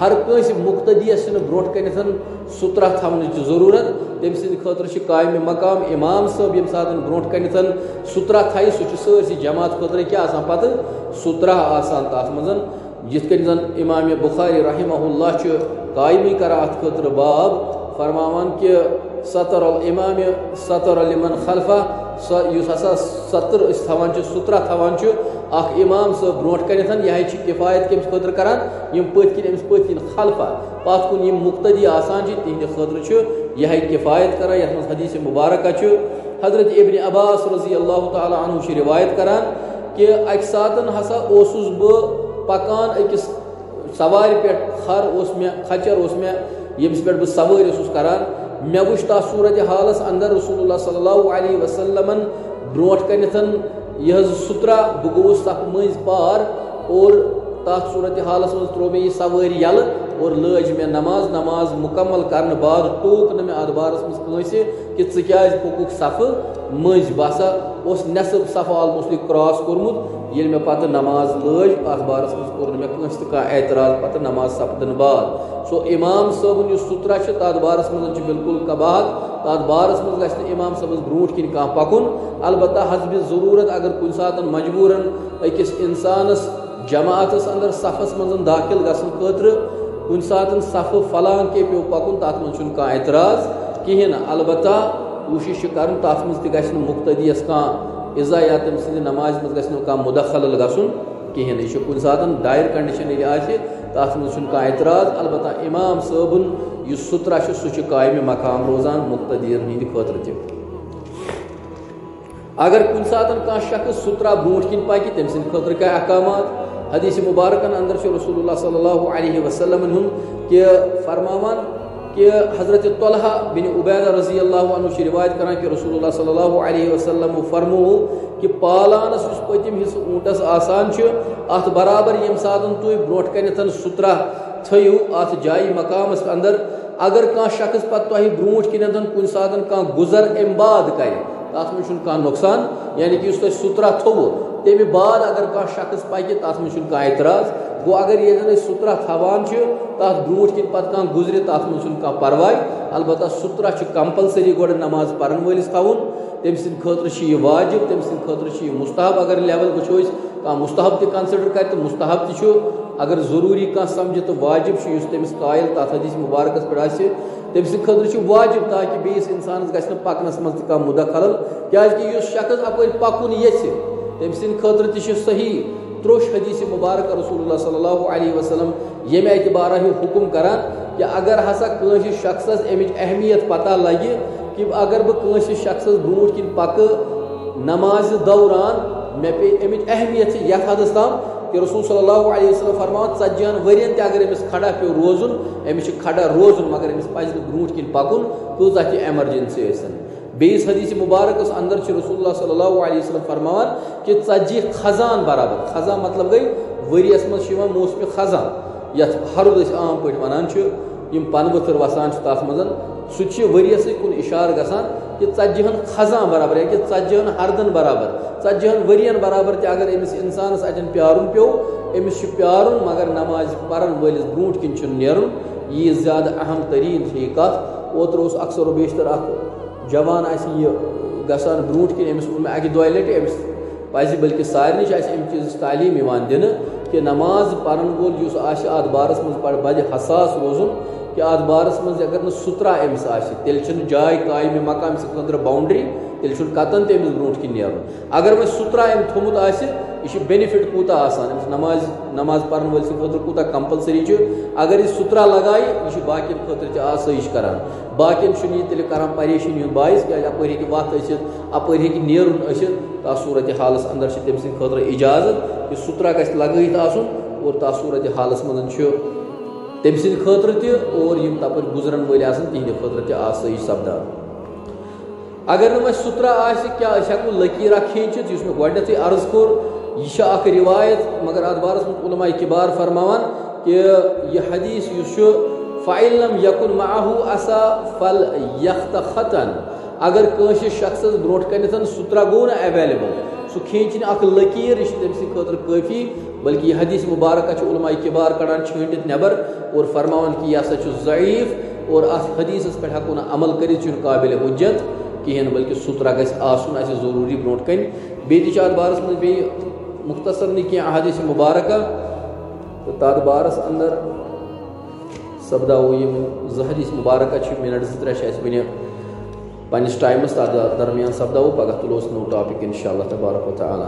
[SPEAKER 1] ہر کنس مقتدیس برونٹ کنتھ سترہ تھونچ ضرورت تم سند خاطر قائم مقام امام صاحب یم سات برونٹ کنتھ سترہ تھے سہ سرسی جماعت خاطر کیا آسان پتہ سترہ آسان تات مز جت کن زن امام بخاری رحمہ اللہ قائمی کران ات خاطر باب فرماوان کہ سطر الامام سطر لمن خلفہ اس ہسا ستر اس تھوان سترہ تھوان اخ امام صاحب برونٹ کنتھ یہ کفایت کمس خاطر کران یم پت کن امس پت کن خلفہ پات کن یم مقتدی آسان تہند خاطر یہ کفایت کران یتھ مز حدیث مبارکہ حضرت ابن عباس رضی اللہ تعالی عنہ روایت کران کہ اکہ ساتن ہسا اوسس بہ پکان اکس سوار پہ خر اس میں کھچر اس میں یمس پہ بہ سوار اس کران مے وچ تا صورت حالس اندر رسول اللہ صلی اللہ علیہ وسلم برونٹ کنتھ یہ سترہ بہ گوس تک مز پار اور تات صورت حالس مز ترو یہ سواری یل اور لج میں نماز نماز مکمل کرنے بعد ٹوک نہ ات بارس مز کنسہ کہ ژٕ کیازِ پوکُکھ صفہٕ مٔنٛزۍ باسا اوس نٮ۪صف صفہٕ آلموسٹ کراس کوٚرمُت ییٚلہِ مےٚ پتہٕ نماز لٲج اتھ بارس مز کوٚر نہٕ مےٚ کٲنٛسہِ تہِ کانٛہہ اعتراض پتہٕ نماز سپدنہٕ بعد سو امام صٲبُن یُس سترہ چھُ تتھ بارس منٛز چھُ بالکل قباحت تتھ بارس منٛز گژھِ نہٕ امام صٲبس برونٛٹھ کِنۍ کانٛہہ پکُن البتہ حسبِ ضروٗرت اگر کُنہِ ساتہٕ مجبوٗرن أکِس انسانس جماعتس اندر صفس منٛز داخل گژھنہٕ خٲطرٕ کُنہِ ساتہٕ صفہٕ فلان کے پیو پکُن تتھ منٛز چھُنہٕ کانٛہہ اعتراض کہیٖنۍ نہٕ البتہ کوٗشش چھِ کرٕنۍ تتھ منٛز تہِ گژھِ نہٕ مقتدیس کانٛہہ اِزا یا تٔمۍ سٕنٛدِ نمازِ منٛز گژھِ نہٕ کانٛہہ مُدخلل گژھُن کہیٖنۍ نہٕ یہِ چھُ کُنہِ ساتہٕ ڈایر کنڈیشن ییٚلہِ آسہِ تتھ منٛز چھُنہٕ کانٛہہ اعتراض البتہ امام صٲبُن یُس سترہ چھُ سُہ چھُ قایمِ مقام روزان مقتدیَن ہٕنٛدِ خٲطرٕ تہِ اگر کُنہِ ساتہٕ کانٛہہ شخص سترہ برونٛٹھ کِنۍ پکہِ تٔمۍ سٕنٛدِ خٲطرٕ کیٛاہ احکامات حدیث مبارکن اندر چھُ رسول اللہ صلی اللہ علیہ وسلم ہُنٛد کہ فرماوان کہ حضرت طلحہ بن عبیدہ رضی اللہ عنہ چھ روایت کران کہ رسول اللہ صلی اللہ علیہ وسلم فرمو کہ پالانس اس پتم حصہ اونٹس آسان چھ ات برابر یم ساتن تھی برونٹ کنتھ سترہ تھیو ات جائی مقامس اندر اگر کان شخص پتہ تہ برونٹ کنتھ کن ساتن کان گزر ام بعد کر تات میں چھن کان نقصان یعنی کہ اس تہ سترہ تھو تمہ بعد اگر کان شخص پکہ تات میں چھن کان اعتراض گو اگر یہ زن سترہ تھوان تات برونٹ کن پتہ کان گزرے تات میں چھن کان پرواے البتہ سترہ چھ کمپلسری گوڑ نماز پرن وٲلِس تھاوُن تم سند خاطر یہ واجب تم سند خاطر یہ مستحب اگر لیول وچھو کان مستحب تہ کنسیڈر کر تو مستحب تہ اگر ضروری کان سمجھے تو واجب اس تمس قائل تات حدیث مبارکس پہ آسہ تم سند خاطر واجب تاکہ بیس انسانس گژھِ نہٕ پکنس منٛز تہِ کانٛہہ مدخلل کیازکہ یُس شخص اپٲرۍ پکُن یژھِ تم سند خاطر تہ صحیح تروش حدیث مبارک رسول اللہ صلی اللہ علیہ وسلم یمہ اعتبارہ حکم کران کہ اگر ہسا کٲنٛسہِ شخصس امچ اہمیت پتہ لگہِ کہ اگر بہ کٲنٛسہِ شخصس برونٹ کن پکہ نماز دوران مے پے امچ اہمیت یتھ حدس تام کہ رسول صلی اللہ علیہ وسلم فرمان ژتجیہن ورین تہ اگر امس کھڑا پیو روزن امس کھڑا روزن مگر امس پزِ نہٕ برونٹ کن پکن کۭژاہ تہِ ایمرجنسی ٲسِن بیس حدیث مبارکس اندر چھ رسول اللہ صلی اللہ علیہ وسلم فرمان کہ ژتجی خزان برابر خزان مطلب گئی وریس مز موسم خزان یتھ ہرد أسۍ عام پٲٹھۍ ونان چھِ یم پن ؤتھر وسان چھِ تتھ منٛز سُہ چھِ ؤریس کُن اشارٕ گژھان کہ ژتجیہن خزان برابر یا کہ ژتجیہن ہردن برابر ژتجیہن ورین برابر تہ اگر امس انسانس اتن پیارن پیو امس چھُ پیارن مگر نماز پرن وٲلِس برونٹ کن چھُنہٕ نیرُن یہِ زیادٕ اہم ترین چھِ یہِ کتھ اوترٕ اوس اکثر و بیشتر اکھ جوان آسہِ یہِ گژھان برونٹ کن امس ووٚن مےٚ اکہِ دۄیہِ لٹہِ امس پزِ بلکہ سارنٕے چھِ اَسہِ امہِ چیٖزٕچ تعلیٖم یِوان دِنہٕ کہ نماز پرن وول یُس آسہِ اتھ بارس منٛز پڑِ بڑِ حساس روزُن کہ اتھ بارس منٛز اگر نہٕ سترہ أمِس آسہِ تیٚلہِ چھِنہٕ جاے قایمِ مقام أمۍ سٕنٛدِ خٲطرٕ باونڈری تیٚلہِ چھُنہٕ کتن تہِ أمِس برونٛٹھ کِنۍ نیرُن اگر وۄنۍ سترہ أمۍ تھوٚمُت آسہِ یہِ چھُ بینِفٹ کوٗتاہ آسان أمِس نماز نماز پرن وٲلۍ سٕنٛدِ خٲطرٕ کوٗتاہ کمپلسری چھُ اگر یہِ سترہ لگایہِ یہِ چھُ باقین خٲطرٕ تہِ آسٲیِش کران باقین چھُنہٕ یہِ تیٚلہِ کران پریشٲنی ہُنٛد باعث کیازِ اپٲرۍ ہیٚکہِ وتھ ٲسِتھ اپٲرۍ ہیٚکہِ نیرُن ٲسِتھ تتھ صوٗرتِ حالس اندر چھِ تٔمۍ سٕنٛدِ خٲطرٕ اجازت کہ سترہ گژھِ لگٲیِتھ آسُن اور تتھ صوٗرتِ حالس منٛز چھُ تٔمۍ سٕنٛدِ خٲطرٕ تہِ اور یِم تپٲرۍ گُزرن وٲلۍ آسن تِہنٛدِ خٲطرٕ تہِ آسٲیِش سپدان اگر نہٕ وۄنۍ سترہ آسہِ کیٛاہ أسۍ ہٮ۪کو لکیٖرا کھیٖنچِتھ یُس مےٚ گۄڈنیٚتھٕے عرض کوٚر یہِ چھِ اکھ رِوایت مگر اتھ بارس منٛز علماء کِبار فرماوان کہ یہِ حدیث یُس چھُ فَإِن لَمْ يَكُنْ مَعَهُ عَصَا فَلْيَخْتَخِطْ اگر کٲنٛسہِ شخصس برونٛٹھ کنٮ۪تھ سترہ گوٚو نہٕ ایویلیبل سہ کھینچن اخ لکیر یہ تم سند خاطر کافی بلکہ یہ حدیث مبارکہ علماء کبار کڑان چھانٹت نبر اور فرماوان کہ یہ ہسا ضعیف اور ات حدیث پہ ہیکو نا عمل کرت چھ قابل حجت کہین بلکہ سترہ گھس آسن اس ضروری برونٹ کن بیت ات بارس من بی مختصر نی کی احادیث مبارکہ تو تات بارس اندر سپداو یم زٕ حدیث مبارکہ چھ منٹ زٕ ترٛےٚ چھِ اَسہِ وٕنہِ پننس ٹائمس تک درمیان سپداو پگہ تلوس نو ٹاپک انشاءاللہ تبارک و تعالی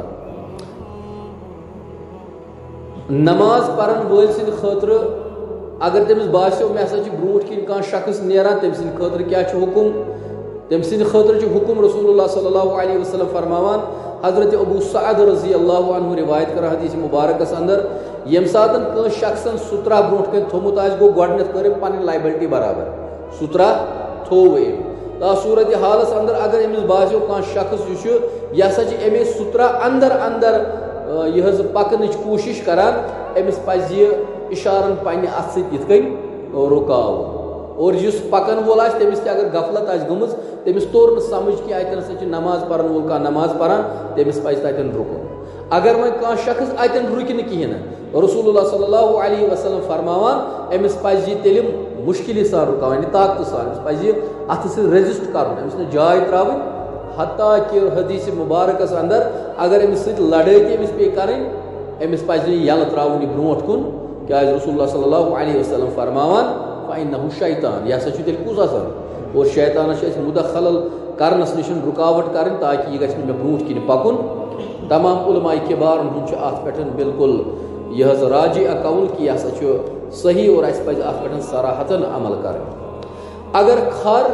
[SPEAKER 1] نماز پرن وول سند خاطر اگر تمس باسیو مے ہسا چھ برونٹ کن کان شخص نیران تم سند خاطر کیا چھ حکم تم سند خاطر چھ حکم رسول اللہ صلی اللہ علیہ وسلم فرماوان حضرت ابو سعد رضی اللہ عنہ روایت کر حدیث مبارکس اندر یم ساتن کان شخصن سترہ برونٹ کن تھومت آس گو گۄڈنیتھ کر پنن لائبلٹی برابر سترہ تھو تا صورت حالس اندر اگر امس باسیو کان شخص یہ ہسا امی سترہ اندر اندر یہ پکنچ کوشش کران امس پز یہ اشارن پنہ ات ست رکاو اور اس پکن وول آس تمس تہ اگر غفلت آس گمز تمس تور نہ سمجھ کہ اتن ہسا نماز پرن وول کان نماز پران تمس پز تتن رکن اگر وۄنۍ کان شخص اتن رُکہِ نہٕ کِہیٖنۍ نہٕ رسول اللہ صلی اللہ علیہ وسلم فرماوان امس پز یہ تیٚلہِ مشکلی سان رکاوٕنۍ یعنی طاقتہٕ سان امس پز یہ اتھ سۭتۍ رجسٹ کرُن امس نہٕ جاے ترٛاوٕنۍ حتیٰ کہ حدیث مبارکس اندر اگر امس سۭتۍ لڑٲے تہِ امس پیٚیہِ کرٕنۍ امس پز نہٕ یلہٕ ترٛاوُن یہِ برونٛٹھ کُن کیٛازِ رسول اللہ صلی اللہ علیہ وسلم فرماوان فإنه شیطان یہ ہسا چھُ تیٚلہِ کُس آسان اور شیطانس چھِ أسۍ مُدخلل کرنس نش رکاوٹ کرٕنۍ تاکہ یہ گژھِ نہٕ مےٚ برونٛٹھ کِنۍ پکُن تمام علماء کبارن ہُنٛد چھُ اتھ پٮ۪ٹھ بالکل یہ راجع قول کہ یہ ہسا چھُ صحیح اور اسہِ پزِ اتھ پٮ۪ٹھ صراحتن عمل کرٕنۍ اگر کھر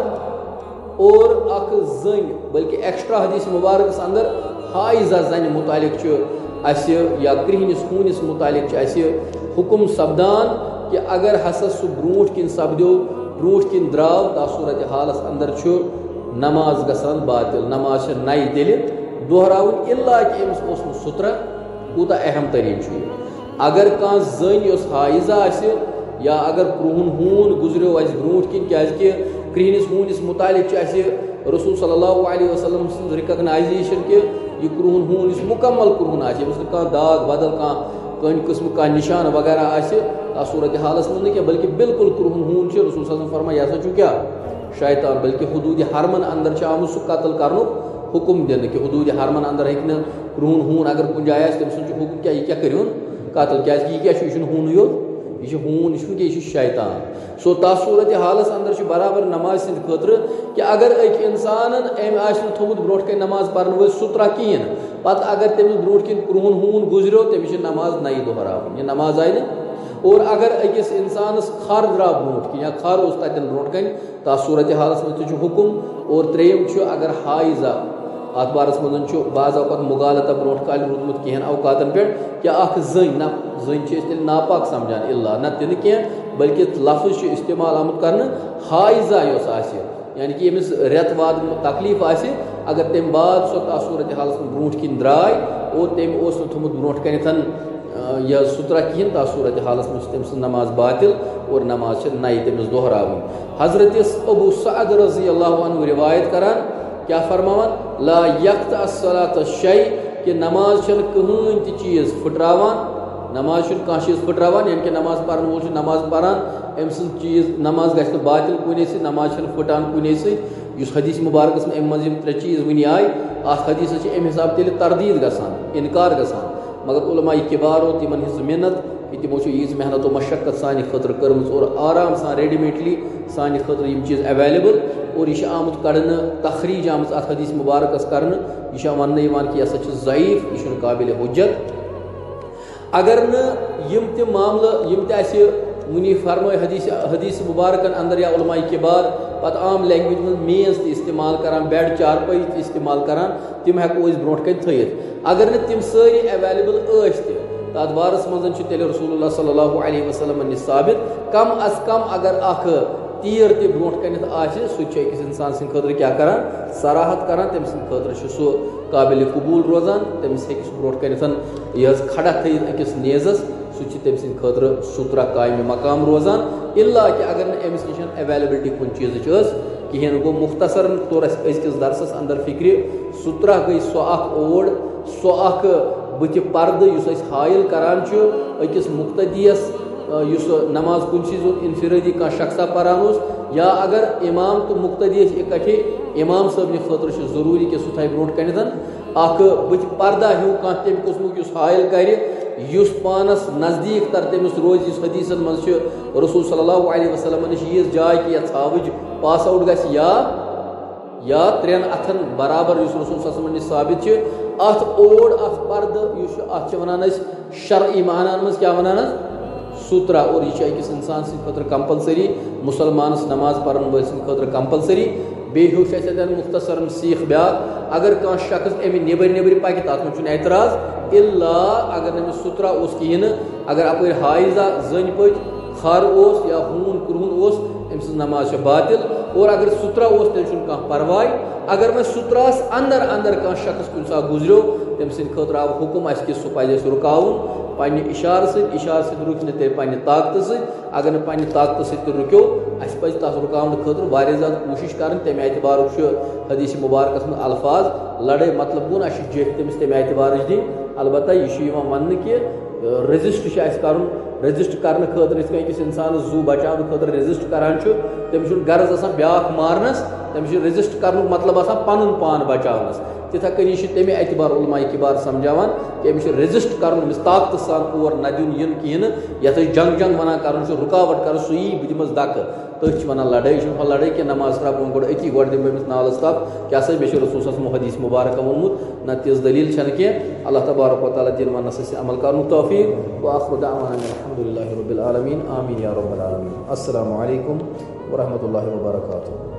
[SPEAKER 1] اور اخ زٔنۍ بلکہ ایکسٹرا حدیث مبارکس اندر حائزہ زنہِ متعلق چھُ اسہِ یا کرہنِس ہوٗنِس متعلق چھُ اسہِ حکم سپدان کہ اگر ہسا سُہ برونٛٹھ کِنۍ سپدیو برونٛٹھ کِنۍ درٛاو تتھ صورت حالس اندر چھُ نماز گژھان باطل نماز چھِ نَیہِ تیٚلہِ دہراؤن الا کہ امس اوس نہٕ سترہ کوٗتاہ اہم ترین چھُ یہِ اگر کانٛہہ زٔنۍ یۄس حائزہ آسہِ یا اگر کرٛہُن ہوٗن گُزریو اسہِ برونٛٹھ کِنۍ کیٛازِکہِ کرہنِس ہوٗنِس متعلق چھُ اسہِ رسول صلی اللہ علیہ وسلم سٕنٛز رِکگنایزیشن کہ یہ کرٛہُن ہوٗن یُس مکمل کرٛہُن آسہِ ییٚمِس نہٕ کانٛہہ داغ بدل کانٛہہ کُنہِ قٕسمُک کانٛہہ نشان وغیرہ آسہِ تتھ صورت حالس منٛز نہٕ کینٛہہ بلکہ بالکل کرٛہُن ہوٗن چھُ رسول صلی اللہ علیہ وسلم فرمان یہ ہسا چھُ کیٛاہ شیطان بلکہ حدود حرمن اندر چھُ آمُت سُہ قتل کرنُک حکم دِنہٕ کہ حدود حرمن اندر ہیٚکہِ نہٕ کرٛہُن ہوٗن اگر کُنہِ جایہِ آسہِ تٔمۍ سُنٛد چھُ حکم کیٛاہ یہِ کیٛاہ کٔرۍہُن قتل کیٛازِکہِ یہِ کیٛاہ چھُ یہِ چھُنہٕ ہوٗنٕے یوت یہ ہوٗن یہ کینٛہہ یہ شیطان سو تتھ صورت حالس اندر برابر نماز سند خاطر کہ اگر اک انسان ام آسہِ نہٕ تھومُت برونٛٹھ کَنہِ نماز پرن وٲلۍ سترہ کِہیٖنۍ پتہٕ اگر تٔمِس برونٛٹھ کِنۍ کرٛہُن ہوٗن گُزریو تٔمِس چھِ نماز نَیہِ دۄہراوٕنۍ یہِ نماز آیہِ نہٕ اور اگر أکِس انسانس کھر درٛاو برونٛٹھ کِنۍ یا کھر اوس تتٮ۪ن برونٛٹھ کَنہِ تتھ صورت حالس منٛز تہِ چھُ حکم اور ترٛیٚیِم چھُ اگر حائزہ اتھ بارس منٛز چھُ بعض اوقات مغالطہ برونٛٹھ کالہِ روٗدمُت کینٛہَن اوقاتن پٮ۪ٹھ کہ اکھ زٔنۍ نہ زٔنۍ چھِ أسۍ تیٚلہِ ناپاک سمجھان الا نہ تہِ نہٕ کینٛہہ بلکہ لفظ چھُ استعمال آمُت کرنہٕ حائزہ یۄس آسہِ یعنی کہ ییٚمِس رٮ۪تہٕ واد تکلیٖف آسہِ اگر تمہِ بعد سۄ تتھ صورت حالس منٛز برونٛٹھ کِنۍ درٛاے اور تٔمۍ اوس نہٕ تھوٚمُت برونٛٹھ کَنٮ۪تھ یہ سترہ کِہیٖنۍ تتھ صورت حالس منٛز چھِ تٔمۍ سٕنٛز نماز باطل اور نماز چھِ نَیہِ تٔمِس دۄہراوٕنۍ حضرت ابو سعد رضی اللہ عنہ روایت کران کیا فرماوان لا یقطع الصلاۃ شیء کہ نماز چھنہٕ کٕہٕنۍ تہِ چیٖز پھٕٹراوان نماز چھُنہٕ کانٛہہ چیٖز پھٕٹراوان یعنی کہ نماز پرن وول چھُ نماز پران أمۍ سٕنٛز چیٖز نماز گژھِ نہٕ باطل کُنے سۭتۍ نماز چھنہٕ پھٕٹان کُنے سۭتۍ یُس حدیث مبارکس منٛز اَمہِ منٛز یِم ترٛےٚ چیٖز وٕنہِ آیہِ اتھ حدیثس چھِ اَمہِ حساب تیٚلہِ تردیٖد گژھان انکار گژھان مگر علماء کبارو تِمن ہٕنٛز محنت کہ تمو چھِ ییٖژ محنت و مشقت سانہِ خٲطرٕ کٔرمٕژ اور آرام سان ریڈی میڈلی سانہِ خٲطرٕ یِم چیٖز ایویلیبل اور یہ چھِ آمُت کڑنہٕ تخریٖج آمٕژ اتھ حدیث مبارکس کرنہٕ یہ چھِ وننہٕ یِوان کہ یہِ ہسا چھُ ضعیف یہِ چھُنہٕ قابل حجت اگر نہٕ یِم تہِ معاملہٕ یِم تہِ اَسہِ وٕنی فرمٲے حدیث حدیث مبارکن اندر یا علماء کبار پتہٕ عام لینگویج منٛز میز تہِ استعمال کران بیڈ چارپٲیی تہِ استعمال کران تِم ہٮ۪کو أسۍ برونٛٹھ کَنہِ تھٲیِتھ اگر نہٕ تِم سٲری ایویلیبل ٲسۍ تہِ تتھ بارس منٛز چھُ تیٚلہِ رسول اللہ صلی اللہ علیہ وسلم نِش ثابت کم از کم اگر اکھ تیٖر تہِ برونٛٹھ کَنٮ۪تھ آسہِ سُہ تہِ چھُ أکِس انسان سٕنٛدِ خٲطرٕ کیٛاہ کران صراحت کران تٔمۍ سٕنٛدِ خٲطرٕ چھُ سُہ قابل قبوٗل روزان تٔمِس ہیٚکہِ سُہ برونٛٹھ کَنٮ۪تھ یہِ حظ کھڑا تھٲیِتھ أکِس نیزس سُہ چھُ تٔمۍ سٕنٛدِ خٲطرٕ سترہ قایمہِ مقام روزان الا کہ اگر نہٕ أمِس نِش ایویلیبلٹی کُنہِ چیٖزٕچ ٲس کہین گو مختصر طور أزکِس درسس اندر فکر سترہ گئی سو اخ اوڑ سو اخ بت پردہ یس أسۍ حائل کران چھُ أکِس مقتدیس یس نماز کن چیز انفرادی کھانا شخصا پران یا اگر امام تو مقتدی اکٹھے امام صٲبنہِ خٲطرٕ چھُ ضروری کہ سہ تھایہِ برونٛٹھ کنیتھ اخ بت پردہ ہیو کھانا تمہِ قسمُک یس حائل کرِ یس پانس نزدیک تر تمس روز اس حدیثن من رسول صلی اللہ علیہ وسلم نش یہ جائے کہ یہ ثابت پاس آؤٹ گھس یا یا ترین اتھن برابر اس رسول صلی اللہ علیہ وسلم نش ثابت ات اوڑ ات پرد یہ ات ونان شرعی معنان مز کیا ونان سترہ اور یہ اکس انسان سند خاطر کمپلسری مسلمانس نماز پرن وول سند خاطر کمپلسری بیٚیہِ ہیوٚچھ اَسہِ اَتٮ۪ن مختصرن سیٖکھ بیٛاکھ اگر کانٛہہ شخص اَمہِ نیٚبٕرۍ نیٚبٕرۍ پکہِ تتھ منٛز چھُنہٕ اعتراض الا اگر نہٕ أمِس سترہ اوس کِہیٖنۍ نہٕ اگر اپٲرۍ حایزہ زٔنۍ پٔٹۍ خر اوس یا ہوٗن کرٛہُن اوس أمۍ سٕنٛز نماز چھِ باطل اور اگر سترہ اوس تیٚلہِ چھُنہٕ کانٛہہ پرواے اگر وۄنۍ سترہس اندر اندر کانٛہہ شخص کُنہِ ساتہٕ گُزریو تٔمۍ سٕنٛدِ خٲطرٕ آو حُکم اَسہِ کہِ سُہ پزِ اَسہِ رُکاوُن پننہِ اِشارٕ سۭتۍ اِشارٕ سۭتۍ رُکہِ نہٕ تیٚلہِ پننہِ طاقتہٕ سۭتۍ اگر نہٕ پننہِ طاقتہٕ سۭتۍ تہِ رُکیو اَسہِ پزِ تتھ رُکاونہٕ خٲطرٕ واریاہ زیادٕ کوٗشِش کرٕنۍ تمہِ اعتبارُک چھُ حدیث مبارکس منٛز الفاظ لڑٲے مطلب گوٚو نہ اَسہِ چھِ جیٚٹھ تٔمِس تمہِ اعتبارٕچ دِنۍ البتہ یہِ چھُ یِوان وننہٕ کہِ رٔزسٹ چھُ اَسہِ کرُن رٔزسٹ کرنہٕ خٲطرٕ یِتھ کٔنۍ أکِس انسانس زُو بچاونہٕ خٲطرٕ رٔزسٹ کران چھُ تٔمِس چھُنہٕ غرض آسان بیٛاکھ مارنس تٔمِس چھُ رٔزسٹ کرنُک مطلب آسان پنُن پان بچاونس تِتھے کٔنی چھِ تمے اعتبار علماء کبار سمجھاوان کہ أمِس چھُ رٔزسٹ کرُن أمِس طاقتہٕ سان اور نہ دیُن یِنہٕ کِہیٖنۍ نہٕ یتھ أسۍ جنگ جنگ ونان کرُن چھُ رُکاوٹ کرُن سُہ یی بہٕ دِمس دکہٕ تٔتھۍ چھِ ونان لڑٲے یہِ چھُنہٕ ہۄ لڑٲے کینٛہہ نماز ترٛاو بہٕ گۄڈٕ أتی گۄڈٕ دِمہٕ بہٕ أمِس نالس تھپھ کیٛاہ سا مےٚ چھُ رسول صٲب حدیث مبارکہ ووٚنمُت نہ تِژھ دلیٖل چھنہٕ کینٛہہ اللہ تبارک وتعالیٰ دِن وننس اَسہِ عمل کرنُک توفیٖق وآخر دعوانا الحمد للہ رب العالمین آمین یا رب العالمین السلام علیکم ورحمۃ اللہ وبرکاتہ.